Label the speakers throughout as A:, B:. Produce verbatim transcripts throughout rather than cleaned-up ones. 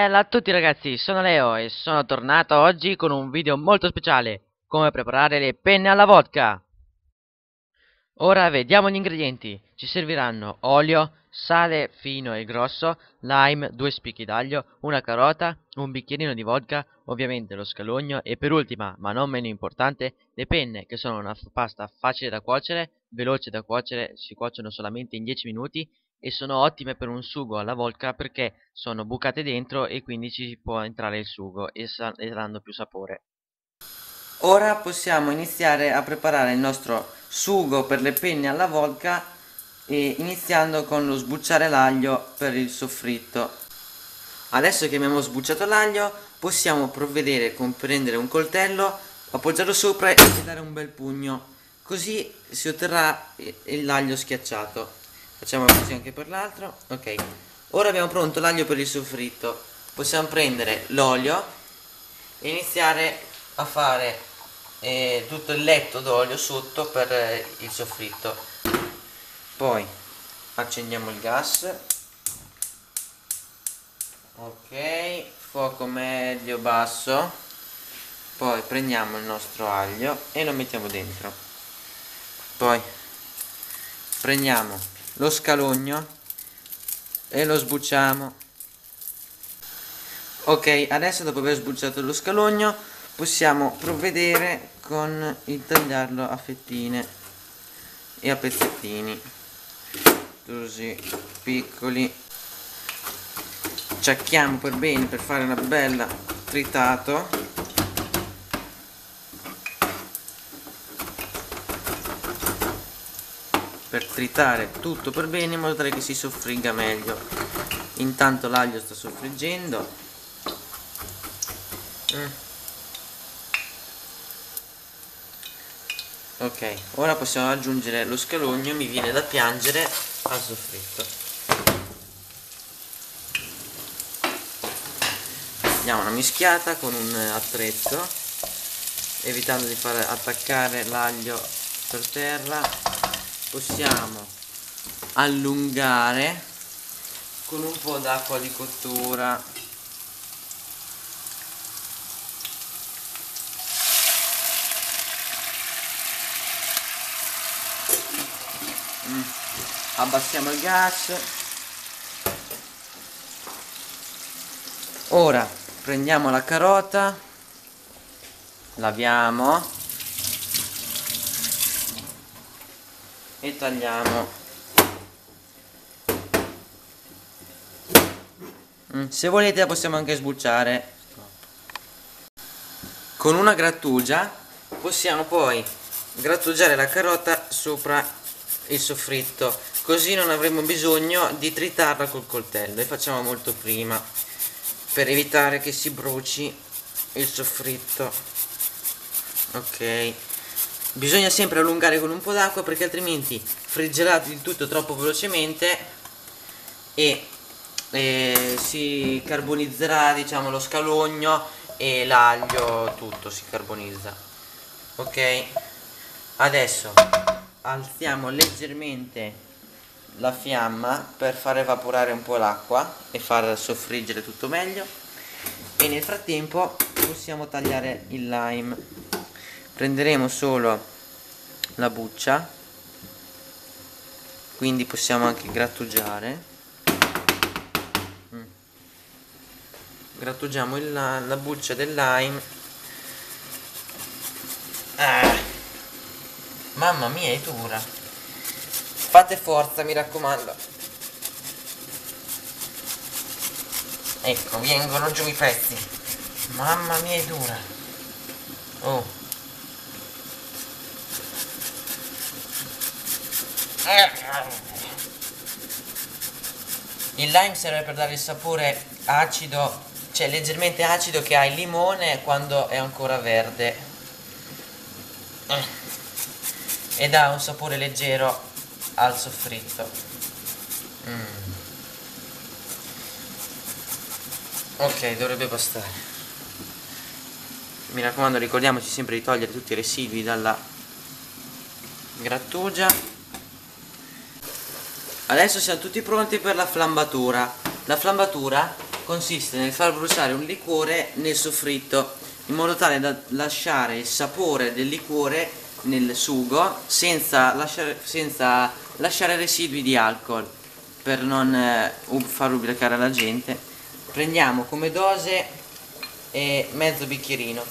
A: Bella a tutti ragazzi, sono Leo e sono tornato oggi con un video molto speciale, come preparare le penne alla vodka. Ora vediamo gli ingredienti. Ci serviranno olio, sale fino e grosso, lime, due spicchi d'aglio, una carota, un bicchierino di vodka, ovviamente lo scalogno e per ultima, ma non meno importante, le penne, che sono una pasta facile da cuocere, veloce da cuocere, si cuociono solamente in dieci minuti e sono ottime per un sugo alla vodka perché sono bucate dentro e quindi ci può entrare il sugo e, sa- e danno più sapore.
B: Ora possiamo iniziare a preparare il nostro sugo per le penne alla vodka e iniziando con lo sbucciare l'aglio per il soffritto. Adesso che abbiamo sbucciato l'aglio possiamo provvedere con prendere un coltello, appoggiarlo sopra e dare un bel pugno, così si otterrà l'aglio schiacciato. Facciamo così anche per l'altro. Ok, ora abbiamo pronto l'aglio per il soffritto. Possiamo prendere l'olio e iniziare a fare eh, tutto il letto d'olio sotto per eh, il soffritto. Poi accendiamo il gas. Ok, fuoco medio basso. Poi prendiamo il nostro aglio e lo mettiamo dentro. Poi prendiamo lo scalogno e lo sbucciamo. Ok, adesso dopo aver sbucciato lo scalogno possiamo provvedere con il tagliarlo a fettine e a pezzettini così piccoli. Ciacchiamo per bene per fare una bella tritato. Per tritare tutto per bene in modo tale che si soffrigga meglio. Intanto l'aglio sta soffriggendo. mm. Ok, ora possiamo aggiungere lo scalogno, mi viene da piangere, al soffritto. Diamo una mischiata con un attrezzo, evitando di far attaccare l'aglio per terra. Possiamo allungare con un po' d'acqua di cottura. Mm. Abbassiamo il gas. Ora prendiamo la carota, laviamo e tagliamo. Mm, se volete la possiamo anche sbucciare. Con una grattugia possiamo poi grattugiare la carota sopra il soffritto, così non avremo bisogno di tritarla col coltello e facciamo molto prima per evitare che si bruci il soffritto. Ok, bisogna sempre allungare con un po' d'acqua perché altrimenti friggerà il tutto troppo velocemente e, e si carbonizzerà, diciamo, lo scalogno e l'aglio, tutto si carbonizza. Ok, adesso alziamo leggermente la fiamma per far evaporare un po' l'acqua e far soffriggere tutto meglio, e nel frattempo possiamo tagliare il lime. Prenderemo solo la buccia, quindi possiamo anche grattugiare. mm. Grattugiamo il, la buccia del lime. ah. Mamma mia, è dura. Fate forza, mi raccomando. Ecco, vengono giù i pezzi. Mamma mia, è dura. Oh. Il lime serve per dare il sapore acido, cioè leggermente acido, che ha il limone quando è ancora verde. E dà un sapore leggero al soffritto. mm. Ok, dovrebbe bastare. Mi raccomando, ricordiamoci sempre di togliere tutti i residui dalla grattugia. Adesso siamo tutti pronti per la flambatura. La flambatura consiste nel far bruciare un liquore nel soffritto, in modo tale da lasciare il sapore del liquore nel sugo senza lasciare, senza lasciare residui di alcol, per non eh, far ubriacare la gente. Prendiamo come dose eh, mezzo bicchierino,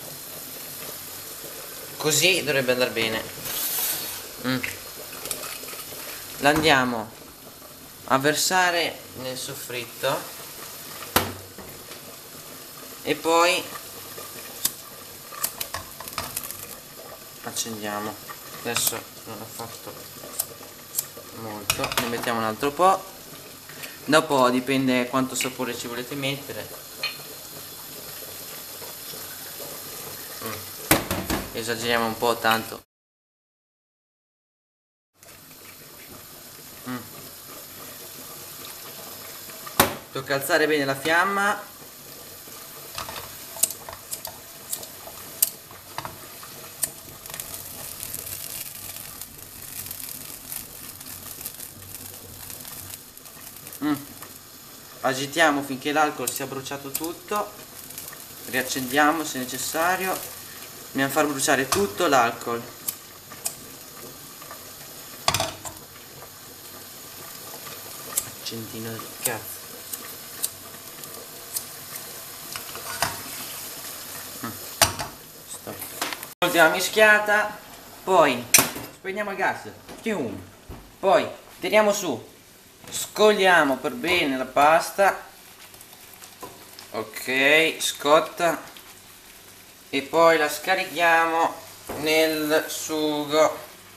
B: così dovrebbe andare bene. mm. L'andiamo a versare nel soffritto e poi accendiamo. Adesso non ho fatto molto, ne mettiamo un altro po', dopo dipende quanto sapore ci volete mettere. mm. Esageriamo un po', tanto mm. Tocca alzare bene la fiamma. mm. Agitiamo finché l'alcol sia bruciato tutto, riaccendiamo se necessario, andiamo a far bruciare tutto l'alcol. Accendino del cazzo. Stop. Ultima mischiata, poi spegniamo il gas, poi tiriamo su, scogliamo per bene la pasta, ok, scotta, e poi la scarichiamo nel sugo.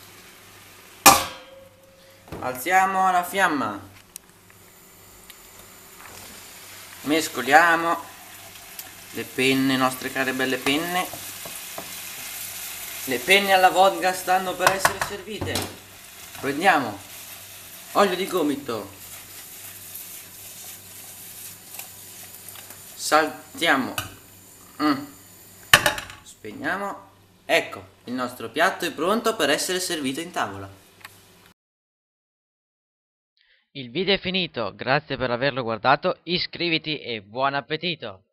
B: Alziamo la fiamma, mescoliamo le penne, nostre care belle penne. Le penne alla vodka stanno per essere servite. Prendiamo olio di gomito, saltiamo, mm. spegniamo. Ecco, il nostro piatto è pronto per essere servito in tavola.
A: Il video è finito, grazie per averlo guardato, iscriviti e buon appetito!